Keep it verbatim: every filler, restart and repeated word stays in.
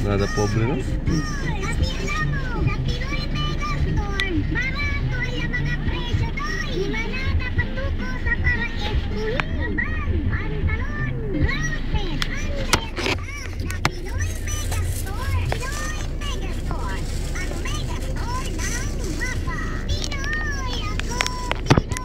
Nada pobre, no? Sa Pinoy Megastore, barato ang mga presyo doy. Di man